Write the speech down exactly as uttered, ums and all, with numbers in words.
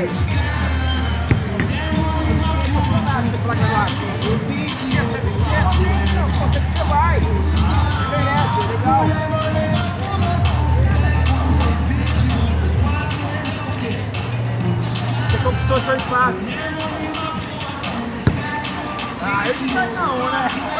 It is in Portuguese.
dez. Você vai. Merece, legal. Você conquistou seu espaço. Ah, esse não, né?